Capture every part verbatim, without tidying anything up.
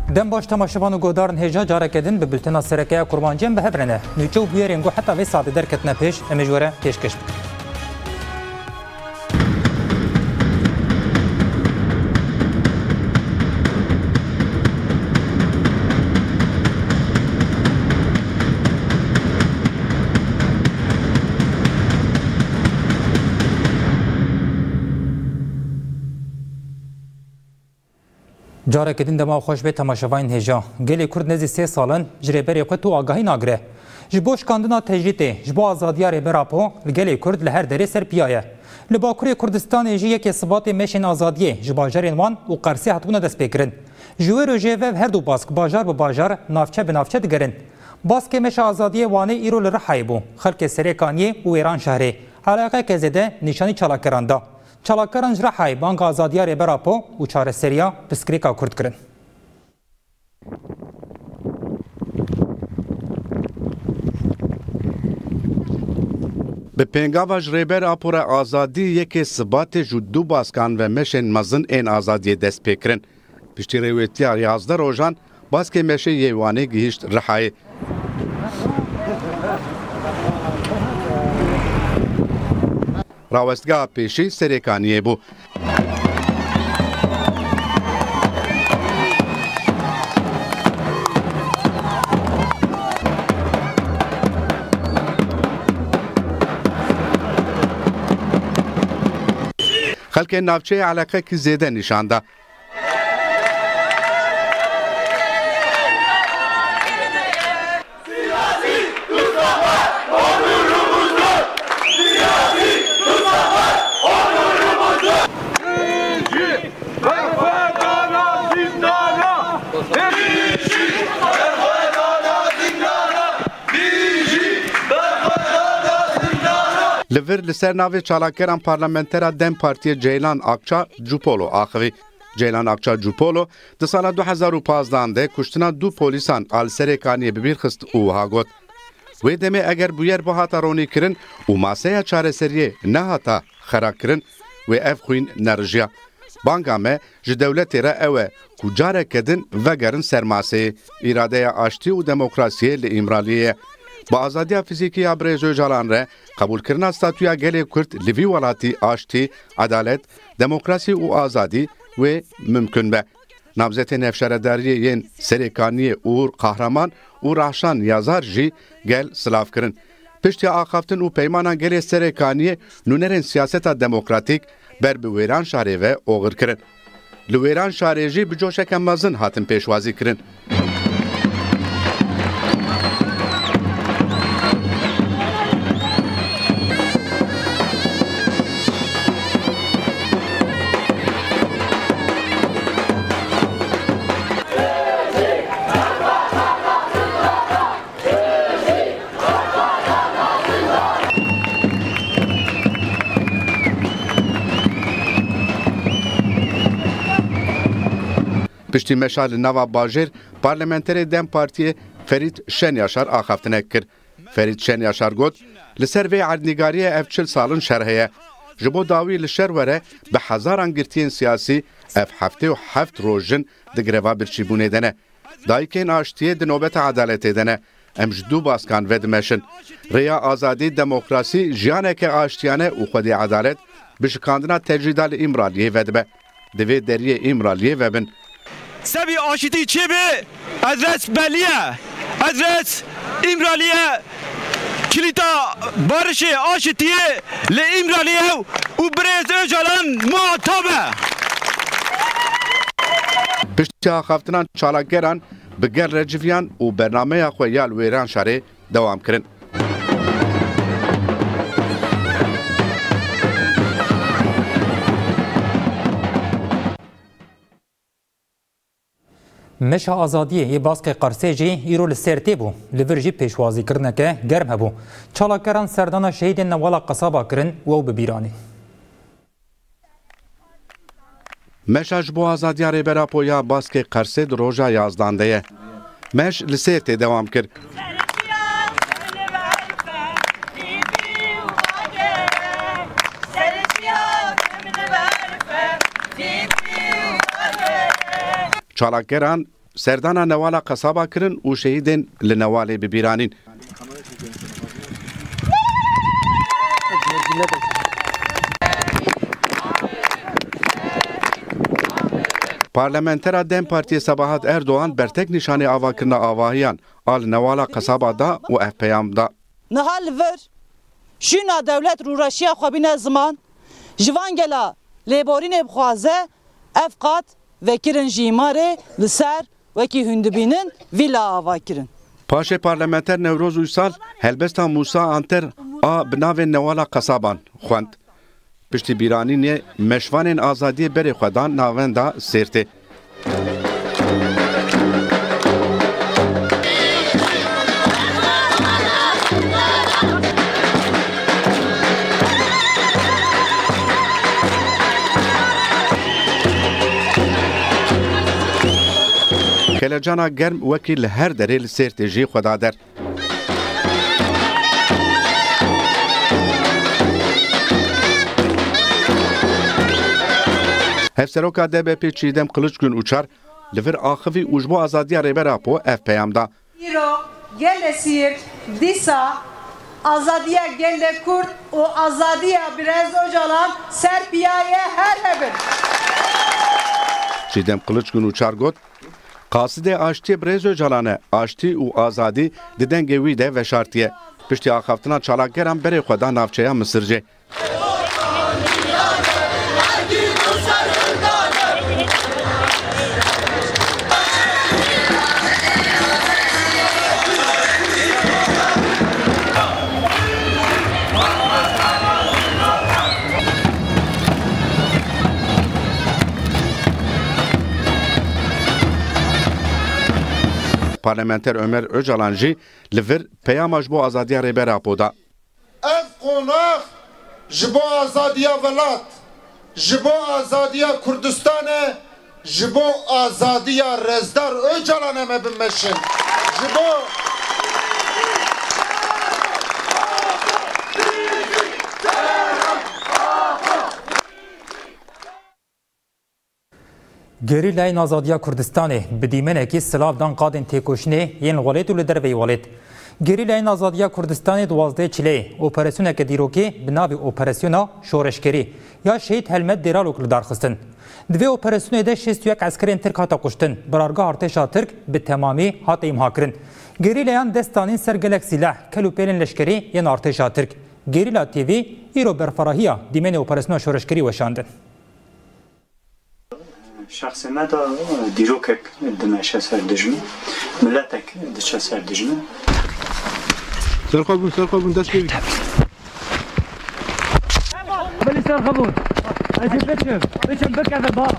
دم باش تماشاوان و گودارن هجا جارکدن به بلتنا سرکه قربانجیان به هفرنه نوچو بیارین گو حتی وی ساده در کتنه پیش امیجوره پیشکش بکن. جارك دين دما خوش به تماشاوین هجا گلی کرد نزی سه سالن جریبری خود تو آگاهی ناگره جبوش کاندنا تجریته جبو آزادیا ریبراپو گلی کرد لهر دری سر پیایه لباکوری کردستان ایجی یک ثبات مشن آزادیه جباجرین وان و قرسی هتونه دست بکرن جوه رو جوه هر دو باسک باجار به باجار نافچه به نافچه دگرن باسک مش آزادیه وانه ایرو لرحای بو خلق سریکانیه و ایران شهری علاقه که زده نشانی چالاکراندا چالاکران جرا های بانک آزادیا ریبراپو و چاره سریا بسکریکا کرد کرن. به پنگاواج ریبراپور آزادی یکی ثبات جدو باسکان و مشن مزن این آزادی دست پیکرن. پشتی رویتی یازده روزان باسک مشه یوانی گیشت رحای. راوستگاه پیشی سریکانیه بو. خلق نافچه علاقه کی زیده نشانده. لور لسر ناوی چالاکران پارلمنترا دم پارتی جیلان اکچا جوپولو آخوی. جیلان اکچا جوپولو ده سال دو هزار و پانزده ده کشتنا دو پولیسان آل سریکانی ببیر خست او هاگوت. وی دمه اگر بویر با هاتا رونی کرن و ماسه چاره سریه نه هاتا خرا کرن و اف خوین نرجیا. بانگامه جه دولتی را اوه کجاره کدن و گرن سرماسه اراده آشتی و دموکراسی لامرالیه. با آزادی فیزیکی ابرزو جالان را قبول کردن استاتویا گلی کرد لیوی ولاتی آشتی عدالت دموکراسی و آزادی و ممکن به نبضت نفشرداری ین سریکانی اور قهرمان و راشان یازار جی گل سلاف کردن پشتی آخافتن و پیمانان گلی سریکانی نونرین سیاست دموکراتیک بر بویران شهری و اوغر کردن لویران شهری جی بجوشک مزن هاتن پیشوازی کردن پشتی مشال نوا باجر پارلمنتری دم پارتی فرید شنیاشار آخافتنه کرد. فرید شنیاشار گفت لسر وی عدنگاری اف چل سالن شرحیه. جبو داوی لشر وره به هزاران گرتین سیاسی اف هفته و هفت روزن دگروا برچیبونه دنه. دایکین آشتیه دنوبت عدالت دنه. امج دو باسکان ودمشن. ریا آزادی دموکراسی جیانه که آشتیانه و خودی عدالت بشکاندنا تجریدال امرالیه ودبه. دوی دریه امرالیه وبن. سبی آشتی چی به ادرس بلیه ادرس امرالیه کلیتا بارش آشتیه ل امرالیه و برز اجالان معتبه پشتی آخافتنان چالاکران بگر رجویان و برنامه خویال ویران شهری دوام کرن مشا آزادیه یه باسک قرصه جی ایرو لسرتی بو لورجی پیشوازی کرنه که گرم هبو چالاکران سردانا شهید نوالا قصابا کرن و او ببیرانی مشا جبو آزادیا ریبراپو یا باسک قرصه در روژا یازدانده مش لسرتی دوام کرد چالاکران serdana newala qesaba kirin û şehîdên li newalê bibîranîn. Parlamentera Dem Partiye Sabahat Erdoğan bertek nişanê avakirina avahiyan al newala qesaba da û ev peyam da. Niha li vir şîna dewlet rûreşiya xwe bîne ziman ji van gela lêborînê bixwaze ev qat vekirin ji îmarê li ser wekî hûn dibînin vîla ava kirin. Paşê parlamenter Newroz Uysal helbesta Musa Anter a bi navê newala qesaban xwend. Piştî bîranînê meşvanên azadiyê berê xwe dan navenda Sêrtê. Kelejana germ wekî li her derê li Sêrtê jî xweda der. Hevseroka D B P Çiğdem Kılıçgün Uçar li vir axivî û ji bo azadiya rêbera po ev peyam da. Îro gelê Siirt dîsa azadiya gelê Kurd û azadiya Birêz Öcalan ser piyayê her hebin. Çiğdem Kılıçgün Uçar got qasidê aştiyê Birêz Öcalanê aştî û azadî di dengê wî de veşartiye. Piştî axaftina çalakgeran berê xwe da navçeya Misircê. Parlamenter Ömer Öcalan jî li vir peyama ji bo azadiya rêbera po da. Ev qonak ji bo azadiya welat, ji bo azadiya Kurdistanê, ji bo azadiya Rezdar Öcalanê me bimeşin. Ji bo Gerîlayên Azadiya Kurdistanê bi dîmenekî silav dan qadên têkoşinê yên Xwelet û li derveyê Xwelet. Gerîlayên Azadiya Kurdistanê duwazdeh çileyê operasyoneke dîrokî bi navê Operasyona Şoreşkerî ya Şehîd Helmet Dêralok li darxistin. Di vê operasyonê de şêst û yek eskerên Tirk hata kuştin. Birargeha Artêşa Tirk bi temamî hat îmha kirin. Gerîlayan destanîn ser gelek sîleh, kel û pêlên leşkerî yên Artêşa Tirk. Gerîla T V îro berferahiya dîmenê Operasyona Şoreşkerî weşandin. شخصنا دا دیروکک دنشه سر دجمه ملتک دچه سر دجمه سرخابون سرخابون دست بگیر بلی سرخابون ازی بچم بچم بکرده با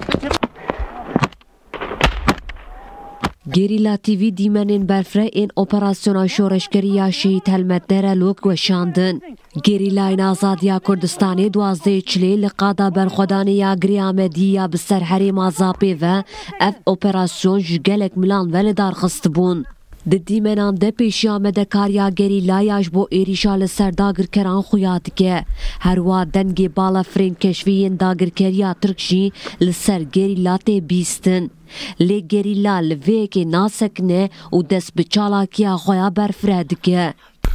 Gerîla T V dîmenên berfireh ên operasyona şoreşkeriya Şehîd Helmet Dêralok weşandin. Gerîlayên Azadiya Kurdistanê duwazdeh çilê li qada berxwedanê ya Girê Amedî ya bi ser herêma Zapê ve ev operasyon ji gelek milan ve li darxistibûn. Di dîmenan de pêşiya medekariya gerîlaya ji bo êrîşa li ser dagirkeran xuya dike. Herwa dengê balafirên keşfî yên dagirkeriya Tirk jî li ser gerîla tê bîstin. Lê gerîla li vê yekê nasekine û dest bi çalakiya xwe ya berfireh dike.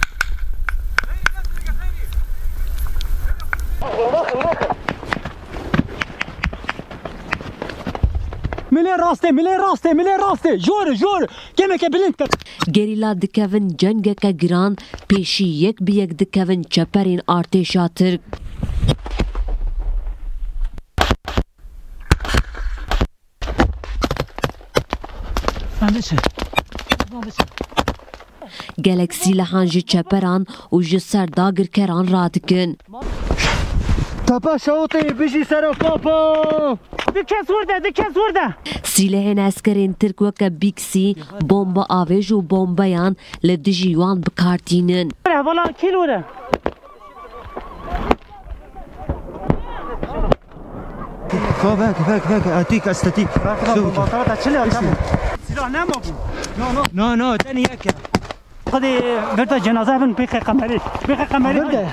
Milê rastê, milê rastê, milê rastê. Jor, jor. Gemeke bilind kir. Gerîla dikevin cengeke giran pêşî yek bi yek dikevin çeperên Artêşa Tirk. Gelek sîlehan ji çeperan û ji ser dagirkeran radikin. Tepe şawtê bijî sera papa. Dikes vurda, dikes vurda. Sîlehên eskerên Tirk weke bîksî, bomba avêj û bombeyan li dijî wan bikartînin. Vala kîl were. Vek, vek, vek. Atik, estetik. Silah nema bu. No, no. No, no, teni yek ya. Hadi verta cenaze bin peki kameri. Peki kameri. Nerede?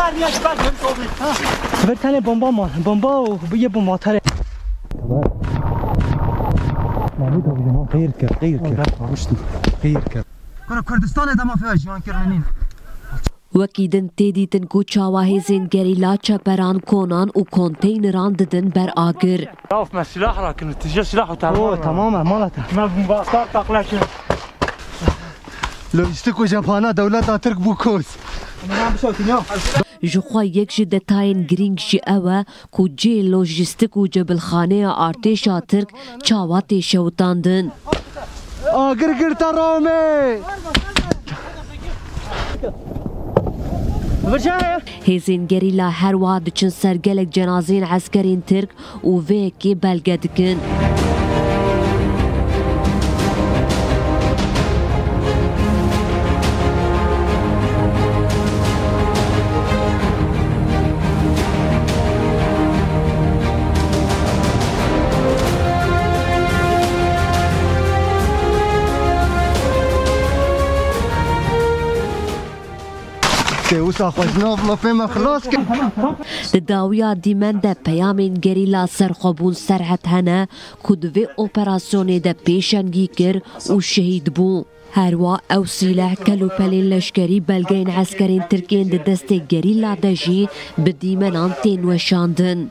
Bir tane bomba mı? Bomba o bir bomba atar. Mahmut abi canım hayır kır, hayır kır. Almıştım. Hayır kır. Kara Kürdistan'da da mafya civan kırının. Wekî têdîtin ku çawahêzên gerîla çeperan konan û konteyneran didin ber agir. Of me silah rakın, tije silah utar. Oh tamam malata. Me bombastar taklaşın. Lojistik û cephana devleta Türk bu kos. Ji xwe yek ji detayên girîng jî ew e ku cê lojîstik û cebilxaneya artêşa Tirk çawa tê şewitandin. Agir girta Rome. Hêzên gerîla her wiha diçin ser gelek cenazeyên eskerên Tirk û vê yekê belge dikin. Di dawiya dîmen de peyamên gerîla serxwebûn serhet hene ku di vê operasyonê de pêşengî kir û şehîd bû. Her wiha ew sîleh kelûpelên leşkerî belgeyên eskerên Tirkiyên di destê gerîla de jî bi dîmenan tên weşandin.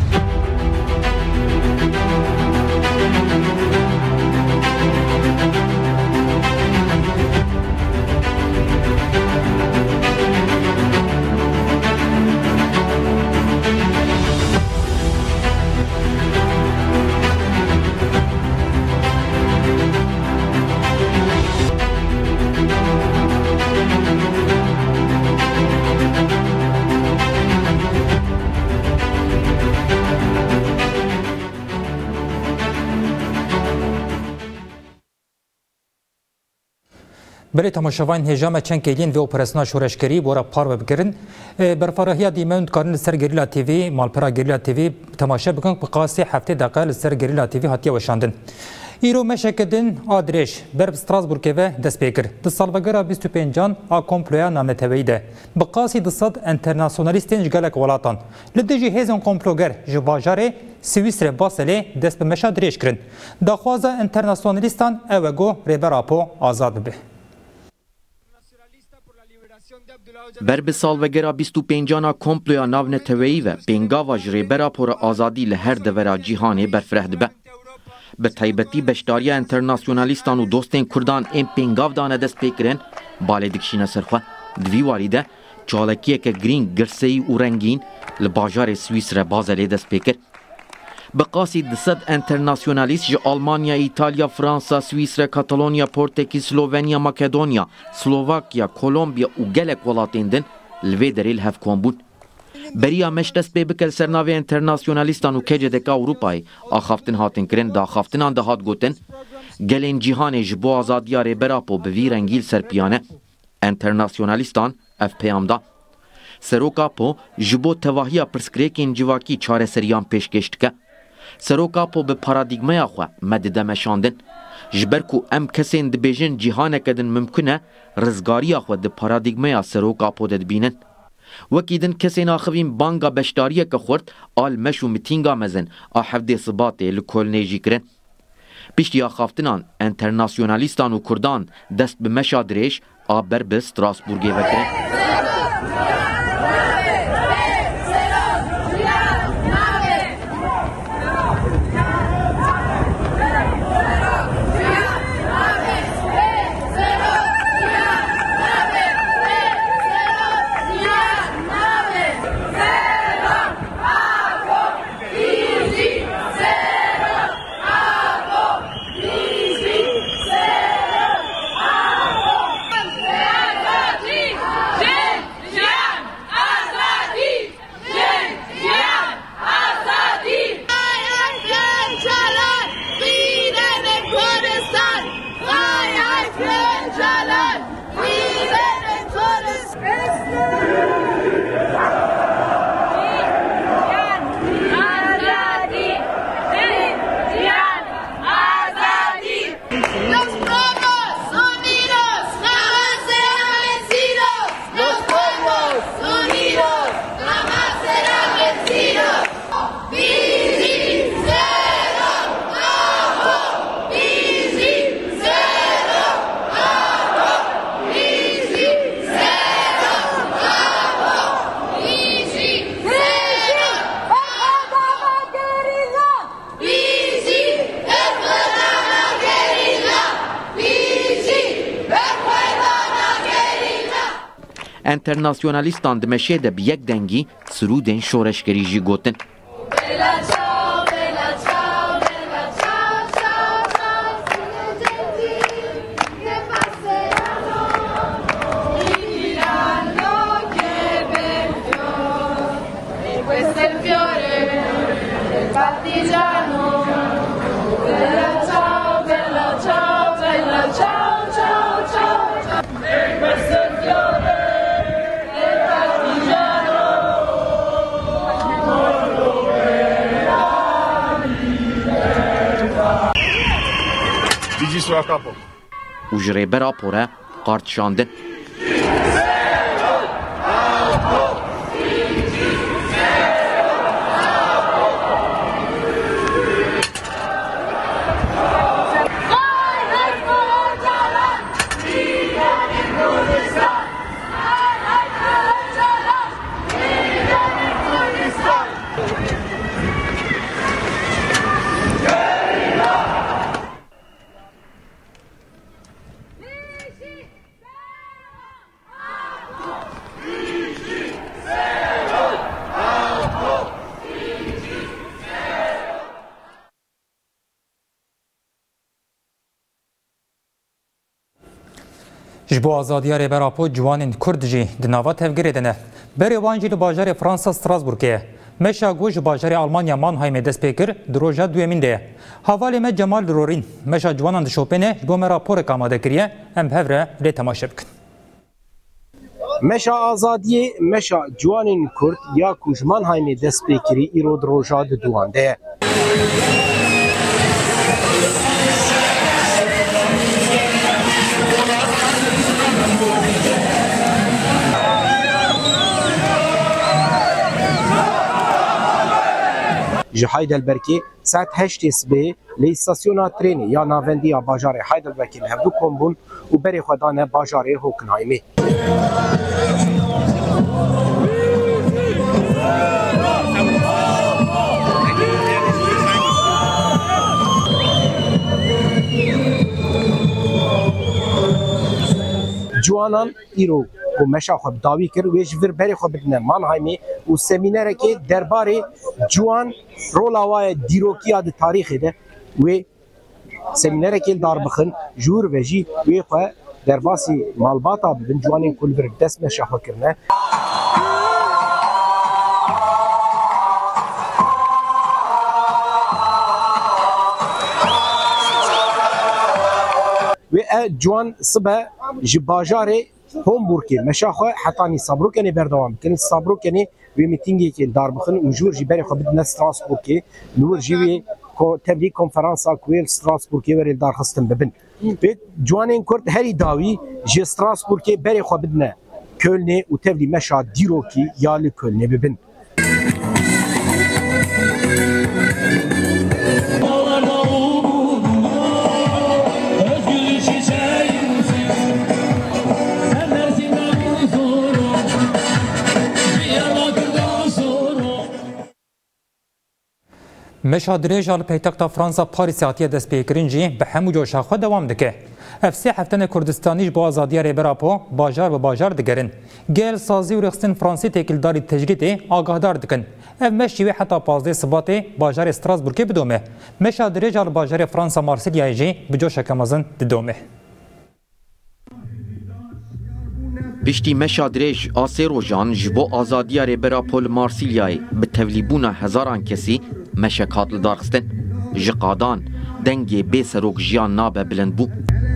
برای تماشاوان هجام چند کلین و اپراسیون شورشگری بورا پار و بگیرن برفراهی دیمون کارن سر گریلا تیوی مالپرا گریلا تیوی تماشا بکن بقاسی هفته دقیقه سر گریلا تیوی هاتیه وشاندن ایرو مشکدن آدرش بر استراسبورگ و دست بکر د سالوگرا بیست و پنجان ا کمپلویا نامنتوی ده بقاسی د صد انترناسیونالیستین جگلک ولاتان لدجی هزن کمپلوگر جواجاره سویسر باسله دست به مشا درش کرن دخوازه انترناسیونالیستان اوگو ریبراپو آزاد به بر به سالوگرا بیست و پنجانا کمپلویا ناونتوی و پنگاوا جریبرا پر آزادی لهر دورا جیهانی برفره دبه. به تایبەتی بەشداریە ئینتەرناسیۆنالیستان و دۆستên کوردان ên pêngav dane dest pêkirin balê dikişîne serxwe di vî warî de çalekiyeke girîng girseyî û rengîn li bajarê Swîsre Bazelê dest pêkir. Bi qasî di sed internasyonalîst ji Almanya, İtalya, Fransa, Swîsre, Katalonya, Portekîz, Slovenya, Makedonya, Slovakya, Kolombiya û gelek welatên din li vê derê li hevkom bûn. Beriya meş dest pê bike ser navê internasyonalîstan û kecedeka Ewropayê axaftin hatin kirin da axaftinan de hat gotin gelên cîhanê ji bo azadiya rêberapo bi vî rengîl serpiyane internasyonalîstan ev peyam da. Seroka Po ji bo tevahiya pirsgirêkên civakî çareseriyan pêşkêş dike. Seroka Po bi paradigmeya xwe me dide meşandin ji ber ku em kesên dibêjin cîhaneke din mimkün e rizgariya xwe di paradigmeya Seroka Po de dibînin. Wekî din kesên axivîn banga beşdariyeke xurt al meş û mitînga mezin a hevdê Sibatê li Kolnê jî kirin. Piştî axaftinan internasyonalîstan û Kurdan dest bi meşa dirêj a ber bi Strasbourgê vekirin. انترناسیونالیستان دمشه ده بیک دنگی سرودین شورشگری جی گوتن. و جره برا پوره قارت شاندن. جبو آزادیا ریبراپو جوانین کرد جی دناوا تفگیری دنه بری وانجی لباجار فرانسا ستراسبورگه مشا گوش باجار آلمانیا مانهایم دست پیکر دروژا دویمین ده حوالی me جمال درورین مشا جوانان دشوپنه جبو me راپور کاماده کریه ام هفره لی تماشه بکن مشا آزادی مشا جوانین کرد یا کوش مانهایم دست پیکری ایرو دروژا دوانده ji Heidelbergê saet heştê sibê li îstasyona trênê ya navendiya bajarê Heidelbergê li hevdû kombûn û berê xwe dane bajarê Hockenheimê. Ciwanan îro ku meşa xwe bi dawî kir wê ji vir berê xwe bidine Mannheimê û semînerekê derbarê ciwan rola waye dîrokiya di tarîxê de wê semînerekê darbixin ji wir ve jî wê xwe derbasî malbata bibin ciwanên ku li vir dest meşa xwe kirine. Wê ciwan sibe ji bajarê Homburgê meşa xwe heta Nîsabrokenê berdewam bikin. Nîsabrokenê wê mîtingekê darbixin û ji wir jî berê xwe bidine Strasbourgê li wir jî wê tevlî konferansa ku wê Strasbourgê werê darxistin bibin. Wê ciwanên Kurd herî dawî ji Strasbourgê berê xwe bidine Kölnê û tevlî meşa dîrokî ya li Kölnê bibin. مشا درێژ li paytexta Fransa Parîsê hatiye destpêkirin jî bi hemû coşa xwe dewam dike. Ev sê heftenê Kurdistanî ji bo azadiya rêberapo bajar bi bajar digerin. Gel sazî û rexistin Fransî têkildarî tecrîtê agahdar dikin. Ev meş jî wê heta pazdeh Sibatê bajarê Strasbourgê bidome. Meşa dirêja li bajarê Fransa Marsilyayê jî bi coşeke mezin didome. Piştî meşa dirêj a sê rojan ji bo azadiya rêberapo li Marsilyayê bi tevlîbûna hezaran kesî meşek hat li darxistin. Ji qadan dengê bê serok jiyan nabe bilindbû.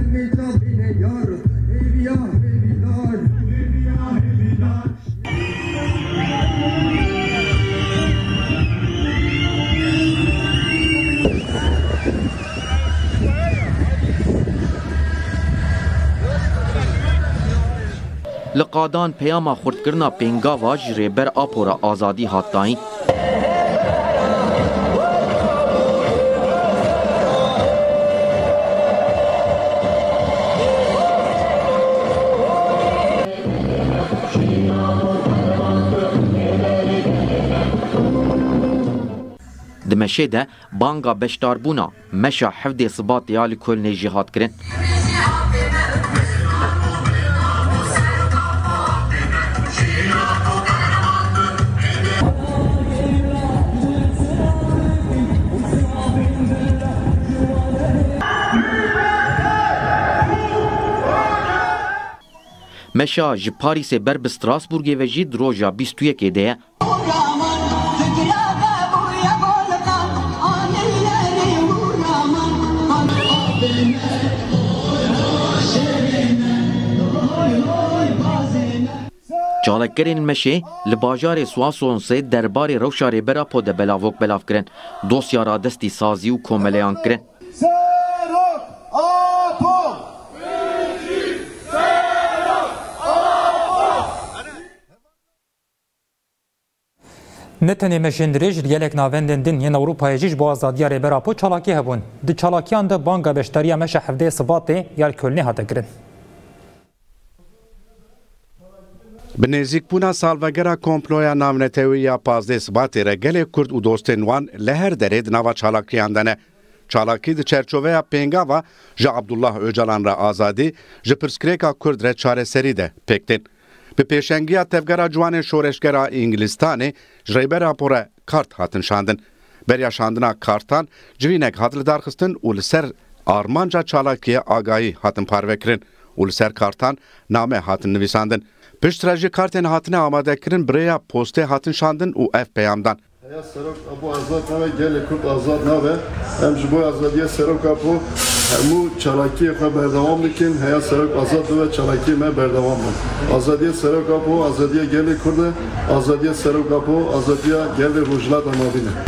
Li qadan peyama xurtkirina pêngava ji rêber apora azadî hat dayîn. Di meşê de banga beşdarbûna meşa hevdê Sibatê ya li Kölnê jî hat kirin. مشا ji Parîsê ber bi Strasburgê ve jî roja bîst û yekê de ye. Çalakkerên meşê li bajarê Soissonsê derbarê rewşa rêbera po de belavok belav kirin. Dosya ra destî sazî û komeleyan kirin. Ne tenê meşindirê ji gelek navendên din yên Ewropayê jî ji bo azadiya rêbera po çalakî hebûn. Di çalakiyan de banga beşdariya meşa hevdê Sibatê yar Kölnê hate kirin. Bi nêzîkbûna salvegera komploya navnetewiya pazdê Sibatê re gelek Kurd û dostên wan li her derê di nava çalakiyan de ne. Çalakî di çerçoveya pêngava ji Abdullah Öcalan re azadî ji pirsgirêka Kurd re çareserî de pêk Bi pêşengiya tevgera ciwanên şoreşgera Ingilistanê ji rêbera pore kart hatin şandin. Beriya şandina kartan civînek hat li darxistin û li ser armanca çalakiye agahî hatin parvekirin û li ser kartan name hatin nivîsandin. Piştre jî kartên hatine amadekirin birêya postê hatin şandin û ev peyamdan. Heya serok abo azad nave gelê Kurd azad nave em ji bo azadiya seroka po hemû çalakiyê xwe berdewam dikin heya serok azad ve çalakiyê me berdewam bin. Azadiya seroka po azadiya gelê Kurd e azadiya seroka po azadiya gelê Rojhilata Navîn e.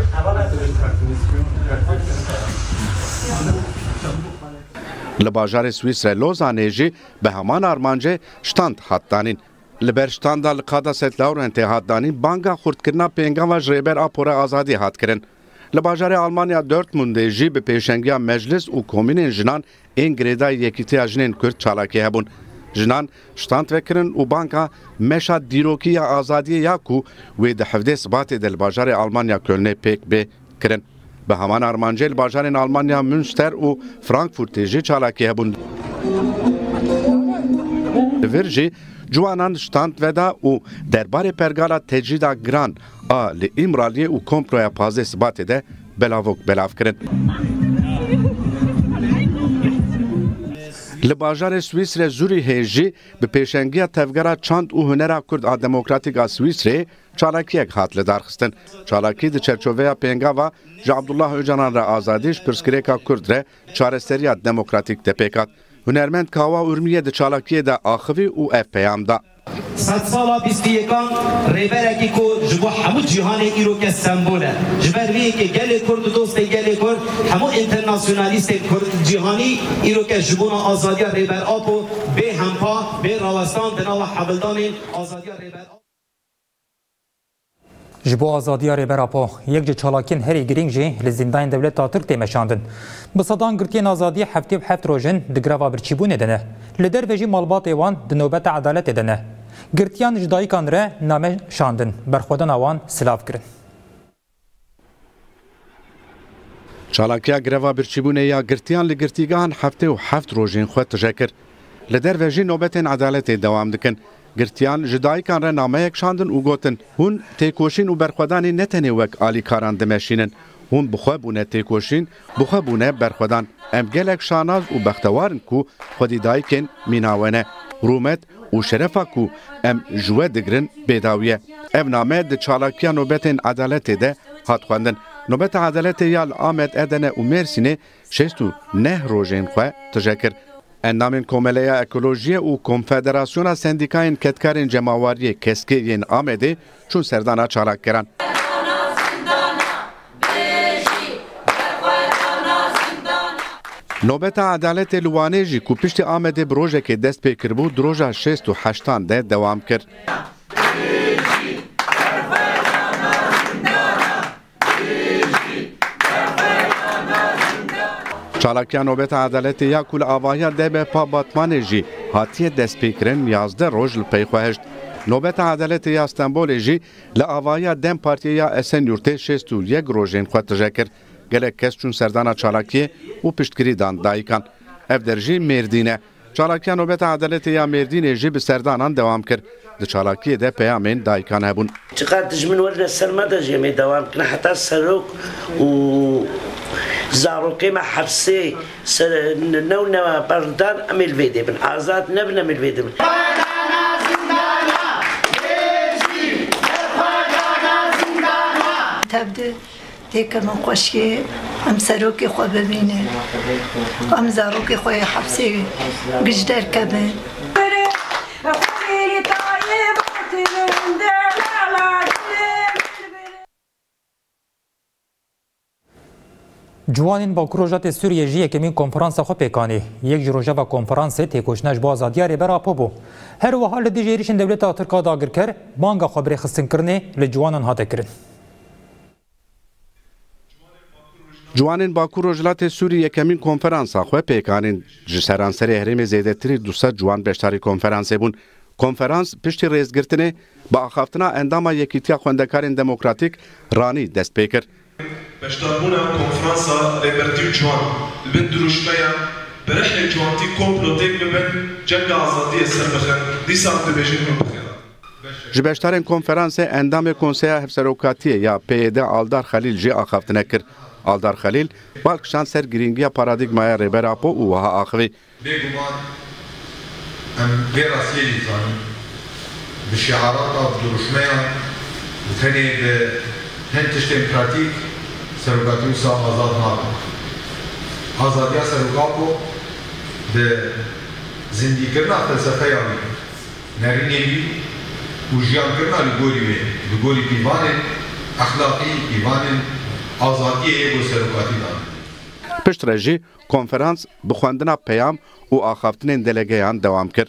Li bajarê Swîsrê Lozanê jî bi heman armancê ştand hat danîn. Li ber ştanda li qada Setlawrên tê hat danîn banga xurtkirina pêngava ji rêber a pora azadî hat kirin. Li bajarê Almanya Dortmundê jî bi pêşengiya meclis û komînên jinan ên girêdayî Yekîtiya Jinên Kurd çalakî hebûn. Jinan ştand vekirin û banka meşa dîrokiya azadiyê ya ku wê di hevdê Sibatê de li bajarê Almanya Kölnê pêk bê kirin. Bi heman armancê li bajarên Almanya Münster û Frankfurtê jî çalakî hebûn. Li vir jî ciwanan ştand veda û derbarê pergala tecrîda giran a li îmraliyê û komploya pazdê Sibatê de belavok belav kirin. Li bajarê Swîsrê Zûrîhê jî bi pêşengiya tevgera çand û hunera Kurd a Demokratîk a Swîsrê çalakiyek hat li darxistin. Çalakî di çerçoveya pêngava ji Abdullah Öcalan re azadî ji pirsgirêka Kurd re çareseriya demokratîk de pêk hat. Hunermend Kawa Urmiyê di çalakiyê de axivî û ev peyam da. Sed sala bîst û yekan rêberekî ku ji bo hemû cîhanê îroke sembol e. Ji ber vê yekê gelê Kurd û dostê gelê Kurd hemû internasyonalîstên Kurd cîhanî îroke ji bona azadiya rêber apo bê hempa bê rawestan di nava hevildanên azadiya rêber Ji bo azadiya rêbera po yek ji çalakiyên herî girîng jî li zîndanên Dewleta Tirk tê meşandin. Bi sedan girtiyên azadiyê heftê bi heft rojin di greva birçîbûnê de ne. Li derve jî malbatê wan di nobeta edaletê de ne. Girtiyan ji dayikan re name şandin. Berxwedana wan silav kirin. Çalakiya greva birçîbûnê ya girtiyan li girtîgehan heftê û heft rojên xwe tije kir. Li derve jî nobetên edaletê dewam dikin. Girtiyan ji dayikan re nameyek şandin û gotin hûn têkoşîn û berxwedanê ne tenê wek alîkaran dimeşînin. Hûn bixwe bûne têkoşîn, bixwe bûne berxwedan. Em gelek şanaz û bextewarin ku xwedî dayikên mîna ne. Rûmet û şerefa ku em ji we digirin bêdawiye. Ev name di çalakiya nobetên edaletê de hat xwendin. Nobeta edaletê ya li Amed Edene û Mêrsînê şêst û neh rojên xwe tije kir. Endamên Komeleya Ekolojiye û Konfederasyona Sendîkayên Ketkarên Cemawariyê Keskê yên Amedê çûn serdana çalakkeran. Nobeta edaletê li Wanê jî ku piştî Amedê bi rojekê dest pê kiribû di roja şêst û heştan de dewam kir. Çalakiya nobeta edaletê ya ku li avahiya D B P Batmanê jî hatiye dest pêkirin yazde roj li pey xwe hişt. Nobeta edaletê ya Stenbolê jî li avahiya Dem Partiya ya Esenyurtê şêst û yek rojên xwe tije kir. Gelek kes çûn serdana çalakiyê û piştgirî dan dayikan. Ev der jî Mêrdîn e. Çalakiya nobeta edaletê ya Mêrdînê jî bi serdanan dewam kir. Di çalakiyê de peyamên dayikan hebûn. Çiqat dijmin werde serma de jê me dewam kirin heta serok û zarokê me hepsê new neva berdan em ê li vê de bin. Azad nebin em ê li vê de bin. tevdi têkir min xweşkê em serokê xwe bibînin em zarokê xwe yê hepsê gij derkevin Ciwanên Bakurojatê Sûriyê ji yekemîn konferansa xwe pêkanî. Yek ji rojeva konferansê têkoşina ji bo azadiya rêbera Apo bû. Her wiha li dijî êrişên dewleta Tirka dagirker, banga xwebrêxistinkirinê li ciwanan hate kirin. Ciwanên Bakurojatê Sûriyê yekemîn konferansa xwe pêkanîn. Ji seranserê herêmê zêdetirî du sed ciwan beşdarî konferansê bûn. Konferans piştî rêzgirtinê bi axaftina endama Yekîtiya Xwendekarên Demokratîk ranî dest pê kir. Beşdarbûna konferansa rêbertî ciwan li bin duruşmeya bi rihlê ciwantî komplotêk bibin cenga azadiyê serbixin dîsa dibêjin min bixêran. Ji beşdarên konferansê endamê Konseya Hevserokatiyê ya P Y D Aldar Xelîl jî axaftine kir. Aldar Xelîl balkişan ser girîngiya paradîgmaya rêbera Apo û wiha axivî. Bêguman em vê rastiyê dîzanin bi şiarata duruşmeya bi tenê bi hin tiştên pratîk serokatî wisa azad nabe. Azadiya serokapo bi zindîkirina felsefeya wî, nerînê wî û jiyankirina li gorî wê, li gorî pîvanên exlaqî, pîvanên azadiyê bo serokatî dane. Pişt re jî konferans bi xwendina peyam û axaftinên delegeyan dewam kir.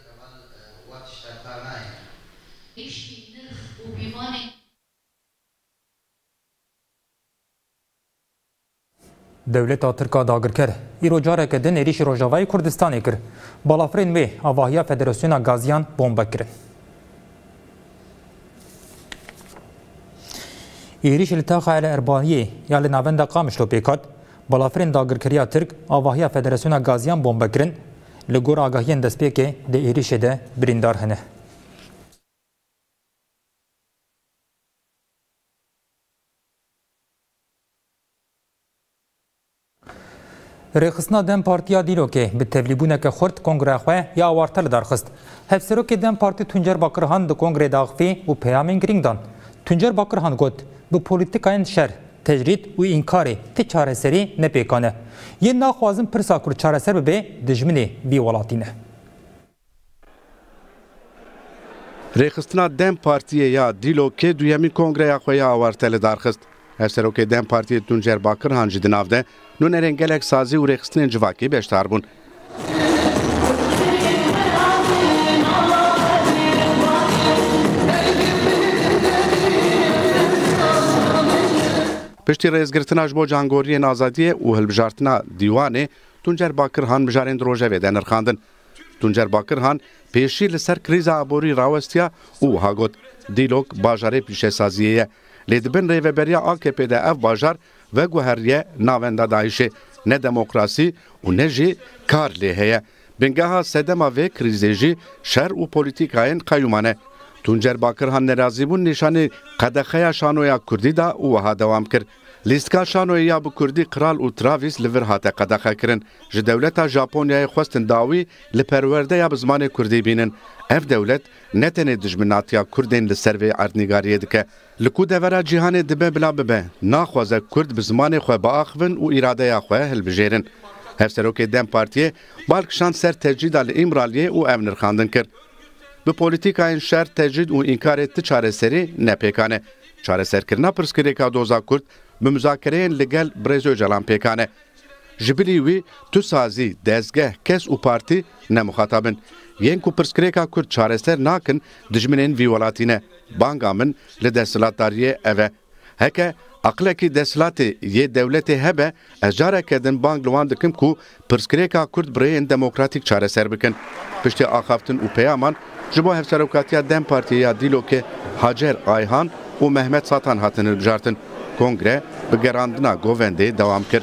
Dewleta Tirka dagirker îro careke din êrişî Rojavayê Kurdistanê kir. Balafirên wê avahiya Federasyona Gaziyan bombe kirin. Êrişî li taxa El Erbaniyê ya li navenda Qamişlo pêkat, balafirên dagirkeriya Tirk avahiya Federasyona Gaziyan bombe kirin. Li gor agahiyên destpêkê di êrişê de birîndar hene. Rêxistina Dem Partiya Dîlokê bi tevlîbûneke xurt kongreya xwe ya awarta li darxist. Hevserokê Dem Partî Tuncer Bakirhan di kongrê de axivî û peyamên girîng dan. Tuncer Bakirhan got bi polîtikayên şer, tecrîd û înkarê ti çareserî nepêkane. Yên naxwazin pirsa ku çareser bibe dijminê vî welatî ne. Rêxistina Dem Partiyê ya Dîlokê duyemîn kongreya xwe ya awarta li darxist. Hevserokê Dem Partiyê Tuncer Bakirhan jî di nav de nûnerên gelek sazî û rêxistinên civakî beşdar bûn. Piştî rêzgirtina ji bo cangoriyên azadiyê û hilbijartina dîwanê, Tuncer Bakirhan mijarên di Rojevê de nirxandin. Tuncer Bakirhan pêşî li ser krîza aborî rawestiya û wiha got Dîlok bajarê pîşesaziyê ye. Lê dibin rêveberiya A K P de ev bajar veguheriye navenda Daişê, ne demokrasî û ne jî kar lê heye. Bingeha sedema vê krîzê jî şer û polîtîkayên qeyûman e. Tuncer Bakirhan nerazîbûn nîşanê qedexeya şanoya Kurdî da û wiha dewam kir. Lîstika şanoyê ya bi Kurdî Kral û Travis li vir hate qedexe kirin. Ji dewleta Japonyayê xwestin dawî li perwerdeya bi zimanê Kurdî bînin. Ev dewlet ne tenê dijminatiya Kurdên li ser vê erdnîgariyê dike. Li ku devera cîhanê dibe bila bibe, naxwaze Kurd bi zimanê xwe biaxivin û îradeya xwe hilbijêrin. Hevserokê Dem Partiyê balkişan ser tecrîda li İmraliyê û ev nirxandin kir. Bi polîtîkayên şer, tecrîd û înkarê ti çareserî nepêkane. Çareserkirina pirsgirêka doza Kurd bi müzakereyên li gel Brêz Öcalan pêkane. Ji birî wî tu sazî, dezgeh, kes û partî nemixatabin. Yên ku pirsgirêka Kurd çareser nakin dijminên vî welatî ne. Banga min li desthilatdariyê ev e. Heke aqlekî desthilatê yê dewletê hebe, ez careke din bang li wan dikim ku pirsgirêka Kurd bi rêyên demokratîk çareser bikin. Piştî axaftin û peyaman ji bo Hevserokatiya Dem Partiyê ya Dîlokê Hacer Ayhan û Mehmet Satan hatin hilbijartin. Kongre bi gerandina govendê dewam kir.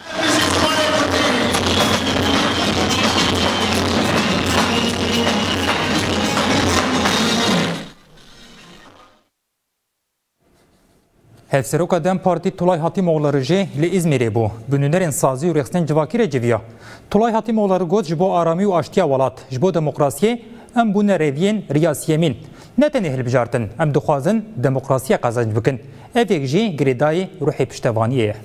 Hevseroka Dem Partî Tulay Hatîmoğulları jê li İzmîrê bû. Bi nûnerên sazî û rêxistinên civakî re civiya. Tulay Hatîmoğulları got ji bo aramî û aştiya welat, ji bo demokrasiyê em bûne rêviyên riyasiyê mîn. Ne tenê hilbijartin, em dixwazin demokrasiya qezanc bikin. Evek jî girêdayê ruhê piştevaniyê ye.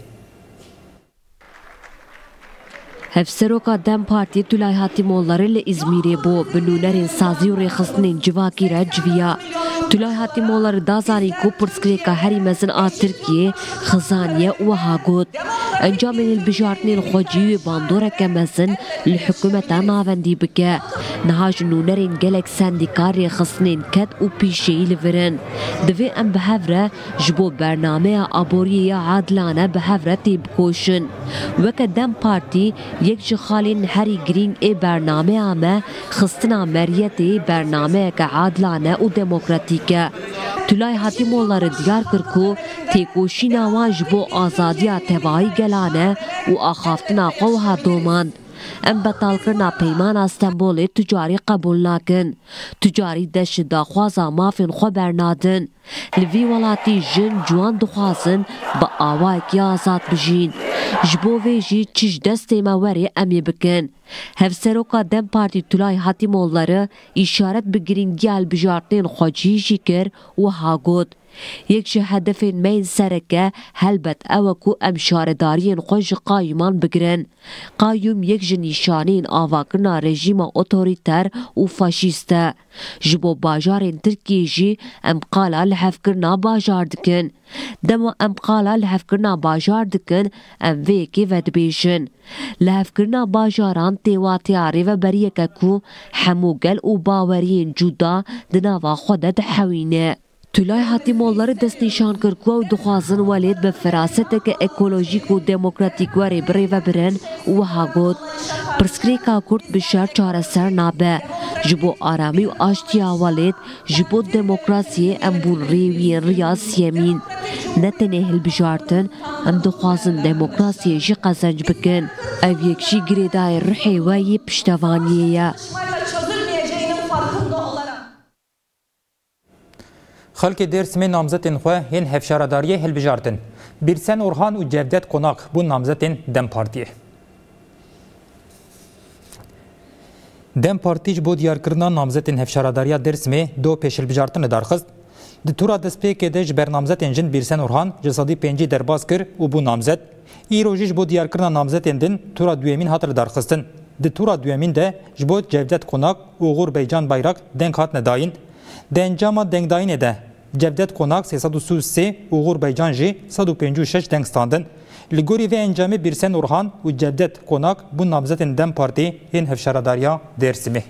Hevseroka Dem Parti Tülay Hatimoğulları li İzmirê bû bi nûnerên sazî û rêxistinên civakî re civiya. Tülay Hatimoğulları da zanîn ku pirsgirêka herî mezin a Tirkiyê xizaniye wiha got. Encamên hilbijartinên xwe cî wê bandoreke mezin li hikûmeta navendî bike. Niha ji nûnerên gelek sendîka rêxistinên ket û pîşeyî li virin. Divê em bi hev re ji bo bernameya aboriyê ya adilane bi hev re tê bikoşin. Weke Dem Parti yek ji xalên herî girîng ê bernameya me xistina meriyetê bernameyeke adilane û demokratîk e. Tülay Hatimoğulları diyar kir ku têkoşîna wan ji bo azadiya tevahî gelane û axaftina xwe wiha domand. Em betalkirina peymana Stenbolê ticarî qebûl nakin. Ticarî de ji daxwaza mafên xwe bernadin. Li vî welatî jin ciwan dixwazin bi awayekî azad bijîn. Ji bo vê jî çi ji destê me werê em ê bikin. Hevseroka Dem Parti Tülay Hatimoğulları îşaret bi girîngiya hilbijartinên xwecî jî kir wiha got. Yek ji hedefên me yên sereke helbet ew e ku em şaredariyên xwe ji qayûman bigirin. Qayûm yek ji nîşaneyên avakirina rejîma otorîter û faşîst e. Ji bo bajarên Tirkiyê jî em qala li hevkirina bajar dikin. Dema em qala li hevkirina bajar dikin, em vê yekê vedibêjin. Li hevkirina bajaran têwatêya rêveberiyeke ku hemû gel û baweriyên cuda di nava xwe de dihewîne. Tülay Hatimoğulları destnîşan kir ku ew dixwazin welêt bi feraseteke ekolojîk û demokratîk werê birêve birin û wiha got. Pirsgirêka Kurd bi şer çareser nabe. Ji bo aramî û aştiya welêt ji bo demokrasiyê em bûn rêwiyên riya siyemîn. Ne tenê hilbijartin, em dixwazin demokrasiyê jî qezenc bikin. Ev yek jî girêdayê rihê we yê piştevaniyê ye. Xelkê Dêrsimê namzetên xwe yên hevşaradariyê hilbijartin. Birsen Orhan û Cevdet Konak bûn namzetên Dem Partiyê. Dem Partî ji bo diyarkirina namzetên hevşaradariya Dêrsimê do pêşhilbijartin li darxist. Di tura destpêkê de ji ber namzetên jin Birsen Orhan ji sedî pêncî derbas kir û bû namzet. Îro jî ji bo diyarkirina namzetên din tura duyemîn hat li darxistin. Di tura duyemîn de ji bo Cevdet Konak û Uğur Beycan Bayrak deng hatine dayîn. Di encama dengdayînê de Cevdet Konak sê sed û sû sê û Uğur Beycan jî sed û pêncî û şeş deng standin. Li gorî vê encamê Birsen Orhan û Cevdet Konak bûn namzetên Dem Partî yên hevşaradariya Dêrsimê.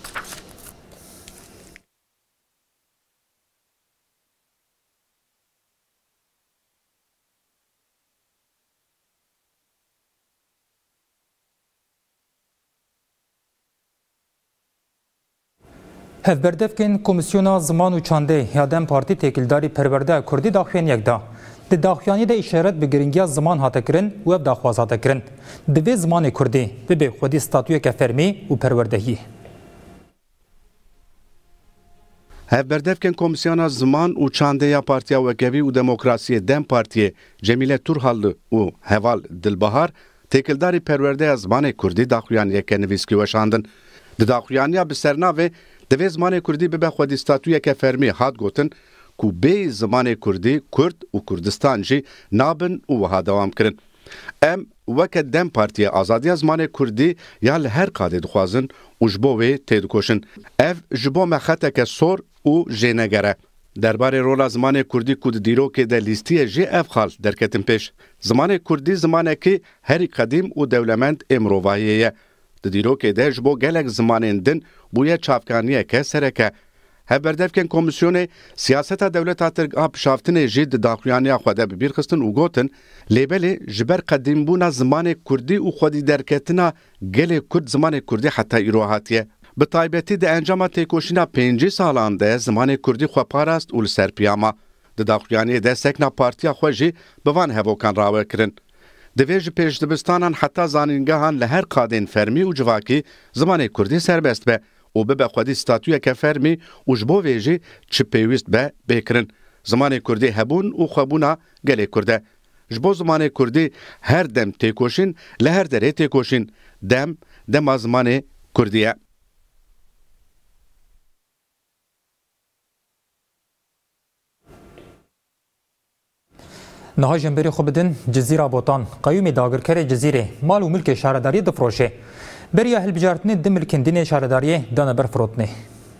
Hevberdevkên Komisyona Ziman û Çandê ya Dem Partî têkildarî Perwerdeya Kurdî daxuyaniyek da. Di daxuyanî de îşaret bi giringiya ziman hate kirin û ev daxwaz hate kirin. Di vê zimanê Kurdî bibe xwedî statûyeke fermî û perwerdehî. Hevberdevkên Komisyona Ziman û Çandê ya Partiya Wekevî û Demokrasiyê Dem Partiyê Cemîle Turhallı û Heval Dilbahar têkildarî Perwerdeya Zimanê Kurdî daxuyaniyeke nivîskî weşandin. Di daxuyaniya bi sernavê divê zimanê Kurdî bibe xwedî statûyeke fermî hat gotin ku bê zimanê Kurdî Kurd û Kurdistan jî nabin û wiha dewam kirin. Em weke Dem Partiya azadiya zimanê Kurdî ya li her qadê dixwazin û ji bo wê tê dikoşin. Ev ji bo me xeteke sor û jêneger e. Derbarê rola zimanê Kurdî ku di dîrokê de lîstiyê jê ev xal derketin pêş. Zimanê Kurdî zimanekî herî qedîm û dewlemend ê mirovahiyê ye. Di dîrokê de ji bo gelek zimanên din bûye çavkaniyeke sereke. Hevberdevkên Komisyonê siyaseta dewleta Tirk a pişaftinê jî di daxuyaniya xwe de bi bîr xistin û gotin lêbelê ji ber qedîmbûna zimanê Kurdî û xwedî derketina gelê Kurd zimanê Kurdî heta îro hatiye. Bi taybetî di encama têkoşîna pêncî salan de zimanê Kurdî xwe parast û li ser piyama. Di daxuyaniyê de sekna partiya xwe jî bi van hevokan rawekirin. Divê ji pêşdibistanan heta zanîngehan li her qadên fermî û civakî zimanê Kurdî serbest be û bibe xwedî statûyeke fermî û ji bo vê jî çi pêwîst be bêkirin. Zimanê Kurdî hebûn û xwebûna gelê Kurd e. Ji bo zimanê Kurdî her dem têkoşîn li her derê têkoşîn. Dem, dema zimanê Kurdî ye. نها جنبری خو بدن جزیره بوتان قیوم داگرکر جزیره مال و ملک شهرداری دفروشه بریا هلبجارتنی د ملکندین شهرداری دانه بر فروتنی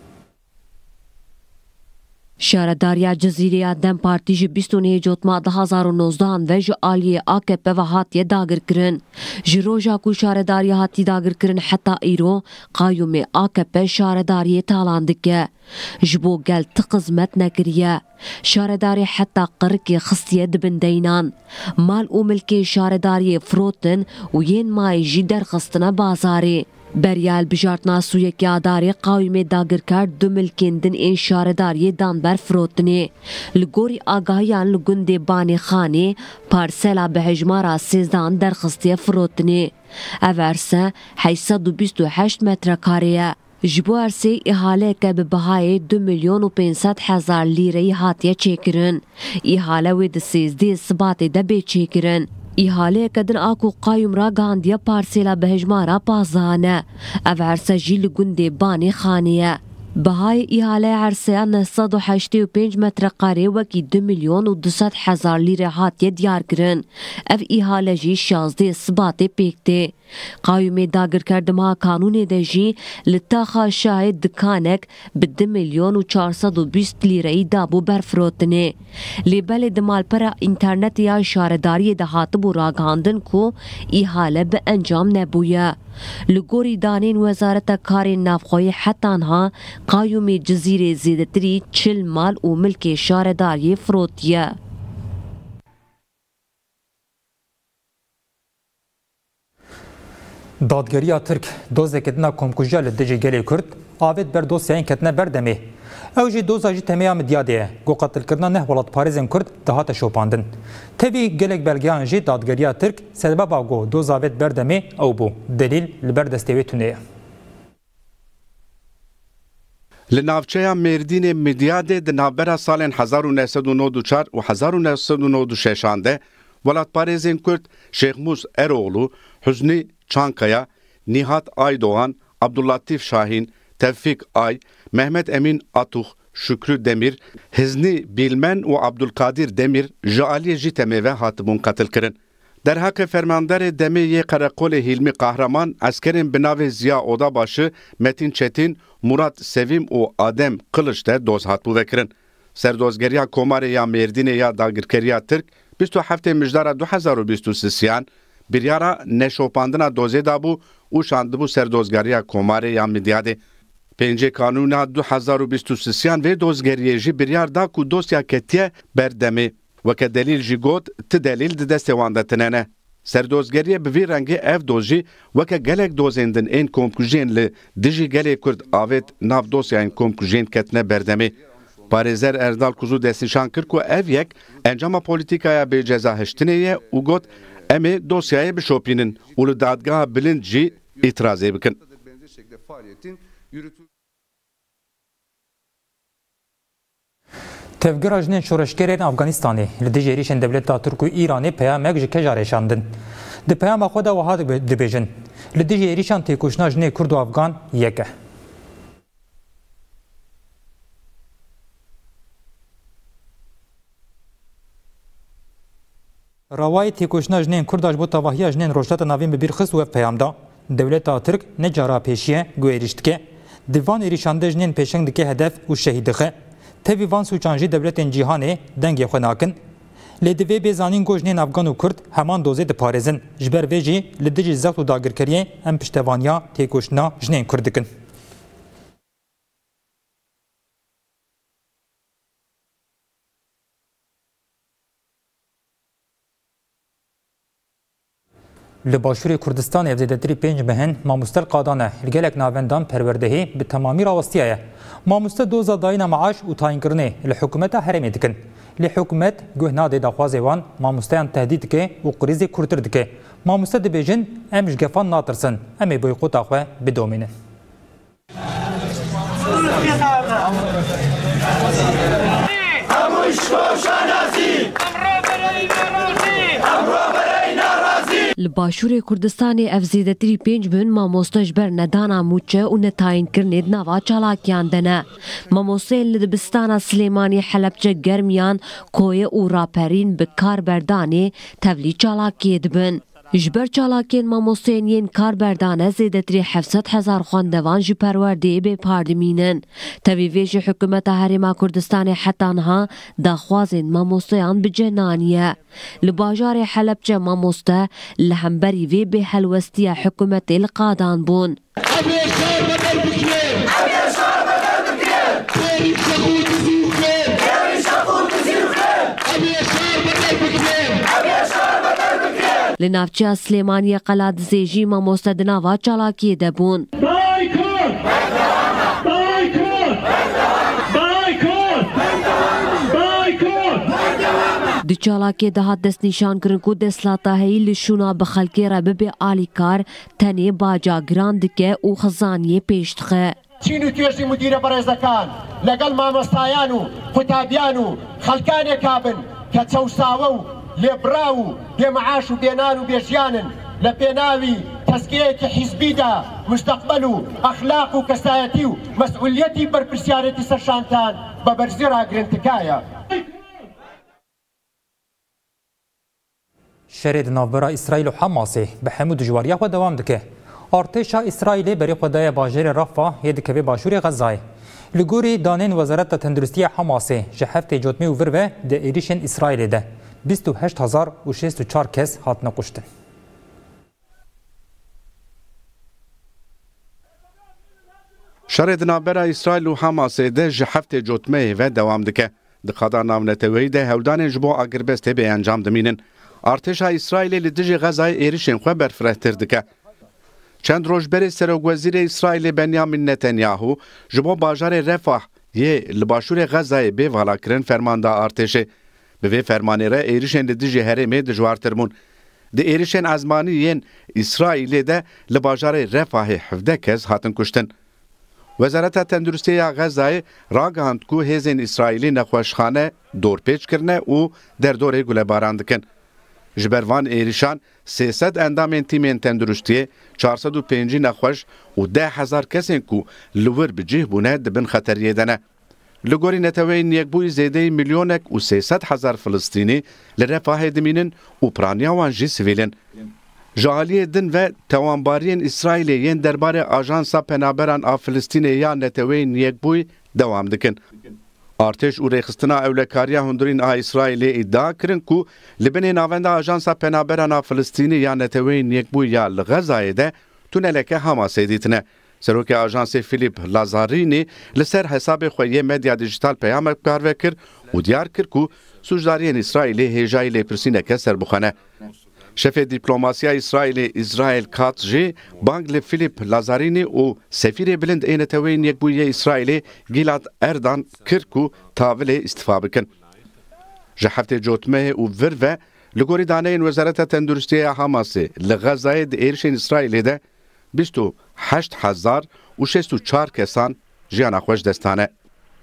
شهرداری جزیره دم پارتی جی بیست و نه جوتما ده هزار و نوزده و جی آلیه آکپ و هاتی داگر کرن. جی روژا کو شهرداری هاتی داگر کرن حتی ایرو قایوم آکپ شهرداری تالاندکه. جبو گل تقزمت نکریه. شهرداری حتی قرکی خصیه دبن دینان. مال او ملکی شهرداری فروتن و ین مای جی در خستنا بازاری. بریال بجارتنا سوی که آداری قاویم داگر کرد دو ملکندن این شارداری دانبر فروتنی. لگوری آگاهیان لگنده بانی خانه پارسلا به هجمارا سیزدان درخستی فروتنی. اورسه هشتصد و بیست و هشت متر کاریه. جبو ارسی احاله که به بهای دو میلیون و پینصد هزار لیره هاتیه چیکرن. احاله وید سیزده سباتی ده بی چیکرن. ایحاله کدن آکو قایم را گاندیا پارسیلا بهجمارا پازانه. او عرصه جیل گنده بانی خانیه. بهای ایحاله عرصه نهصد و هشتاد و پنج متر قاره وکی دو میلیون و دویست هزار لیره هاتیه دیار کرن. او ایحاله جی شازده سباته پیکته. قایوم داگر کردما کانون ده جی لطاقه شاهد دکانک به دو میلیون و چهارصد و بیست لیره دابو برفروتنه. لیبل دمال پر اینترنت یا شارداری ده هاتبو راگاندن کو ای حاله به انجام نبویه. لگوری دانین وزارت کار نافخوی حتانها قایوم جزیره زیدتری چل مال و ملک شارداری فروتیه. دادگریه ترک دوزه کتنا کمکوژا لدجی گلی کرد آوید بر دوسیین کتنا بردمه. او جی دوزا جی تمیه مدیاده گو قتل کردنا نه ولاد پاریزن کرد دهات شوپاندن. تبی گلک بلگیان جی دادگریه ترک سبب آگو دوزا آوید بردمه او بو دلیل لبردستوی تونه. لناوچه مردین مدیاده د نابرا سالن هزار و نهصد و نود و چهار و هزار و نهصد و نود و شش آنده ولاد پاریزن کرد شیخ موس اروغلو حزنی Çankaya, Nihat Aydoğan, Abdüllatif Şahin, Tevfik Ay, Mehmet Emin Atuh, Şükrü Demir, Hizni Bilmen ve Abdülkadir Demir, Jaliye Jiteme ve Hatibun katil kirin. Derhak fermandar Demiye Karakole Hilmi Kahraman, askerin binave Ziya Odabaşı, Metin Çetin, Murat Sevim ve Adem Kılıç'ta doz hatbu vekirin. Serdozgeriya Komare ya Merdine ya Dagirkeriya Türk, بیست و هفت مجدار دو هزار و بیست و سه بریارا نشوپاندنا دوزه دابو او شاندبو سردوزگاریا کوماره یا مدیاده. پنج کانونا دو هزار و بیست و سه و دوزگاریه جی بریار دا کو دوسیا کتیه بردمه و که دلیل جی گوت ت دلیل د دستوانده تنانه. سردوزگاریه بوی رنگی اف دوزی و که گلک دوزندن این کومکوژین ل دیجی گلی کرد آوید ناف دوسیا این کومکوژین کتنه بردمه. پارێزەر ئەردال کوزو دەستنیشان کرد و ئەv یەک ئەنجاما پۆلیتیکایە بێجەزا هەشتنەیە و گوت ئەمێ دۆسیایە بشۆپینن و لە دادگاها bilind jî îtirazê bikin. Tevgera jinên şoreşgerên Afganistanê li dijî êrişên Dewleta Tirk û Îranê peyamek ji keja rêşandin. Di peyama xwe de wiha dibêjin. Li dijî êrişan têkoşina jinê Kurd û Afgan yek e. Rawayê têkoşina jinên Kurd ji bo tevahiya jinên rojhilata navîn bi bîr xist û ev peyamda Dewleta Tirk ne cara pêşiye gu êriş dike. Di van êrîşande jinên pêşeng dike hedef û şehîd dixe. Tevî van sûçan jî dewletên cîhanê dengê xwe nakin. Lê di vê bêzanîn got jinên Afgan û Kurd heman dozê diparêzin. Ji ber vê jî li dijî zext û dagirkeriyê em piştevaniya têkoşina jinên Kurd dikin. Li başûrê Kurdistanê ev zêdetirî pênc mehin mamostel qadane li gelek navendan perwerdehê bi temamî rawistiya ye. Mamoste doza dayîna meaş û tayinkirinê li hikûmeta herêmê dikin. Lê hikûmet guh nadê daxwazê wan mamosteyan tehdît dike û qrîzê kurtir dike. Mamoste dibêjin em ji gefan natirsin, em ê boykota xwe bidomînin. Li Başûrê Kurdistanê ev zêdetirî pênc bin mamoste ji ber nedana mûçe û netayînkirinê di nava çalakiyan de ne. Mamosteyên li dibistana Silêmanî Helepçe germiyan koyê û raperîn bi karberdanê tevlî çalakiyê dibin. Ji ber çalakiyên mamosteyên yên karberdane zêdetirî hevsed hezar xwendevan ji perwerdeyê bêpardimînin. Tevî vê jî hikûmeta Herêma Kurdistanê heta niha daxwazên mamosteyan bicenaniye. Li bajarê Helepçe mamoste li hemberî vê bêhelwestiya hikûmetê li qadan bûn. Li navçeya Silêmaniyê qela dizêjî mamoste di nava çalakiyê de bûn. Di çalakiyê de hat destnîşankirin ku destlataheyî li şûna bi xelkê re bibe alîkar tenê baca giran dike û xizaniyê pêş dixe. چین و توێژی مدیرە بەڕێزەکان لەگەڵ مامۆستایان و قوتابیان و خەڵکانێک کابن کە چەوساوە و لێبرا و بێمەعاش و بێنان و بێژیانن لە پێناوی تەزکیەیەکی حیزبیدا مستەقبەل و ئەخلاق و کەسایەتی و مەسئولیەتی بەرپرسیارەتی سەرشانتان بە بەرزی ڕاگرنتکایە. شرê di navbera İsraîl û Hamasê bi hemû dijwariya xwe dewam dike. Artêşa İsraîlê berê xwe daye bajarê Rafa yê dikeve başûrê Xezayê. Li gorî danên Wezareta Tendurustiya Hamasê ji heftê cotmê û vir ve di êrişên İsraîlê de bîst û heşt hezar û şêst û çar kes hatine kuştin. Şerê di navbera İsraîl û Hamasê de ji heftê cotmeyê ve dewam dike. Di qada navneteweyî de hewdanên ji bo agirbestê bê encam dimînin. Artêşa İsraîlê li dijî Xezayê êrişên xwe berfirehtir dike. Çend roj berê Serokwezîrê İsraîlê Benyamin Netanyahu ji bo bajarê Refah yê li başûrê Xezayê bê valakirin fermanda artêşê. Bi vê fermanê re êrişên li dijî herêmê dijwartir bûn. Di êrişên ezmanî yên İsraîlê de li bajarê Refahê hevdeh kes hatin kuştin. Wezareta Tendurustiya Xezayê ragihand ku hêzên İsraîlî nexweşxane dorpêç kirine û derdorê gulebaran dikin. Ji ber van êrişan sê sed endamên tîmên tendurustiyê, çar sed û pêncî nexweş û deh hezar kesên ku li wir bi cih bûne dibin xeteriyê de ne. Li gorî neteweyên yekbûyî zêdeyî milyonek û sê sed hezar Filistînî li Refahê dimînin û piraniya wan jî sivîlin. Ji aliyê din ve tewanbariyên İsraîlê yên derbarê Ajansa Penaberan a Filistînê ya neteweyên yekbûyî dewam dikin. Artêş û rêxistina ewlekariya hundirîn a İsraîlê îdia kirin ku li binê navenda Ajansa Penaberan a Filistînî ya neteweyên yekbûyî ya li Xezayê de tuneleke Hamasê dîtine. Serokê Ajansê Filip Lazarînî li ser hesabê xwe yê medya dijital peyamek karve kir û diyar kir ku suçdariyên İsraîlê hêjayî lêpirsîneke serbixwe. Şefê dîplomasiya İsraîlê İsrail Katz jî bang li Filip Lazarînî û sefîrê bilind ê neteweyên yekbûyiyê İsraîlê Gilad Erdan kir ku tavilê îstifa bikin. Ji heftê cotmeyê û vir ve li gorî daneyên Wezareta Tendurustiya Hamasê li Xezayê di êrişên İsraîlê de bîst û heşt hezar û şêst û çar kesan jiyana xwe ji dest dane.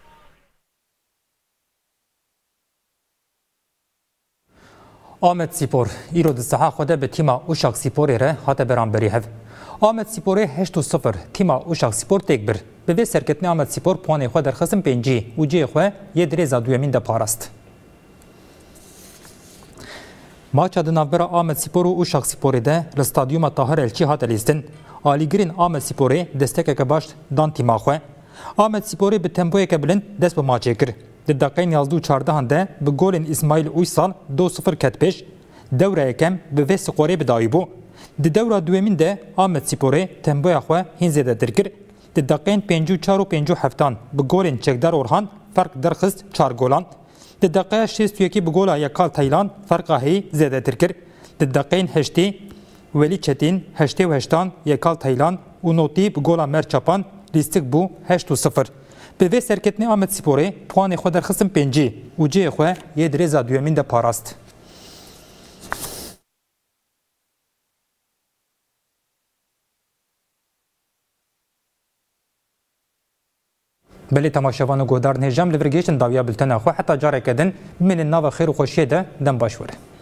Ahmet Spor îro di siha xwe de bi tîma Uşak Sporê re hate beranberî hev. Ahmet Sporê heşt û sıfır tîma Uşak Spor têk bir. Bi vê serketinê Ahmet Spor puanê xwe derxistin pêncî û ciyê xwe yê dirêza duyemîn de parast. Maça di navbera Ahmet Spor û Uşak Sporê de li stadyuma Tahir Elçî hat lîstin. Alîgirên Ahmet Sporê destekeke baş dan tîma xwe. Ahmet Sporê bi tempoyeke bilind dest bi maçê kir. Di deqeyên yazdû û çardehan de bi golên İsmail Uysal do sıfır ket pêş, dewra yekem bi vê skorê bidayî bû. Di dewra duyemîn de Ahmet Sporê tempoya xwe hîn zêdetir kir. Di deqeyên pêncî û çar û pêncî heftan bi golên Çekdar Orhan ferq derxist çar golan. Di deqeya şêst û yekî bi gola Yekal Taylan ferqa hêyî zêdetir kir. Di deqeyên heştê Welî Çetin heştê û heştan Yekal Taylan û notî bi gola Mer Çapan lîstik bû heşt û sıfır. Bi vê serketinê Ahmet Sporê puanê xwe derxistin pêncî û ciyê xwe yê dirêza duyemîn de parast. Belê temaşevan û guhdarên hêjam li vir gihîştin dawiya biltena xwe heta careke din bimînin nava xêr û xweşiyê de dem baş were.